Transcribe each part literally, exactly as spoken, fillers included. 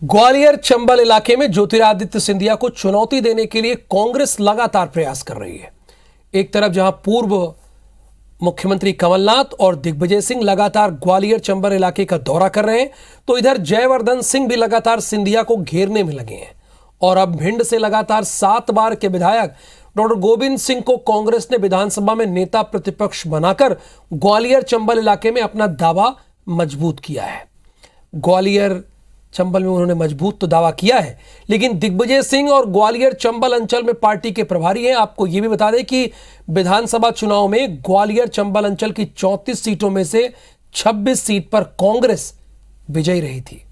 ग्वालियर चंबल इलाके में ज्योतिरादित्य सिंधिया को चुनौती देने के लिए कांग्रेस लगातार प्रयास कर रही है। एक तरफ जहां पूर्व मुख्यमंत्री कमलनाथ और दिग्विजय सिंह लगातार ग्वालियर चंबल इलाके का दौरा कर रहे हैं, तो इधर जयवर्धन सिंह भी लगातार सिंधिया को घेरने में लगे हैं। और अब भिंड से लगातार सात बार के विधायक डॉक्टर गोविंद सिंह को कांग्रेस ने विधानसभा में नेता प्रतिपक्ष बनाकर ग्वालियर चंबल इलाके में अपना दावा मजबूत किया है। ग्वालियर चंबल में उन्होंने मजबूत तो दावा किया है, लेकिन दिग्विजय सिंह और ग्वालियर चंबल अंचल में पार्टी के प्रभारी हैं। आपको यह भी बता दें कि विधानसभा चुनाव में ग्वालियर चंबल अंचल की चौंतीस सीटों में से छब्बीस सीट पर कांग्रेस विजयी रही थी।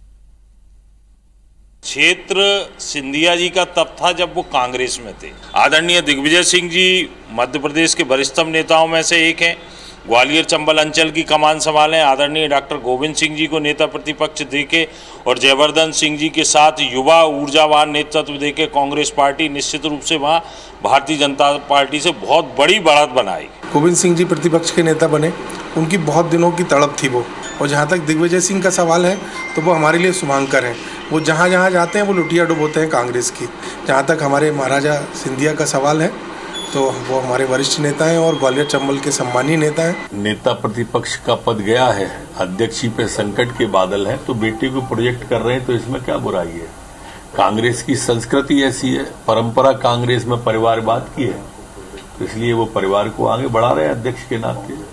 क्षेत्र सिंधिया जी का तब था जब वो कांग्रेस में थे। आदरणीय दिग्विजय सिंह जी मध्य प्रदेश के वरिष्ठतम नेताओं में से एक हैं। ग्वालियर चंबल अंचल की कमान संभालें। आदरणीय डॉक्टर गोविंद सिंह जी को नेता प्रतिपक्ष देके और जयवर्धन सिंह जी के साथ युवा ऊर्जावान नेतृत्व देके कांग्रेस पार्टी निश्चित रूप से वहाँ भारतीय जनता पार्टी से बहुत बड़ी बढ़त बनाई। गोविंद सिंह जी प्रतिपक्ष के नेता बने, उनकी बहुत दिनों की तड़प थी वो। और जहाँ तक दिग्विजय सिंह का सवाल है तो वो हमारे लिए शुभांकर हैं। वो जहाँ जहाँ जाते हैं वो लुटिया डुबोते हैं कांग्रेस की। जहाँ तक हमारे महाराजा सिंधिया का सवाल है तो वो हमारे वरिष्ठ नेता हैं और ग्वालियर चंबल के सम्मानीय नेता हैं। नेता प्रतिपक्ष का पद गया है, अध्यक्ष पे संकट के बादल हैं, तो बेटे को प्रोजेक्ट कर रहे हैं, तो इसमें क्या बुराई है। कांग्रेस की संस्कृति ऐसी है, परंपरा कांग्रेस में परिवारवाद की है, तो इसलिए वो परिवार को आगे बढ़ा रहे हैं अध्यक्ष के नाते।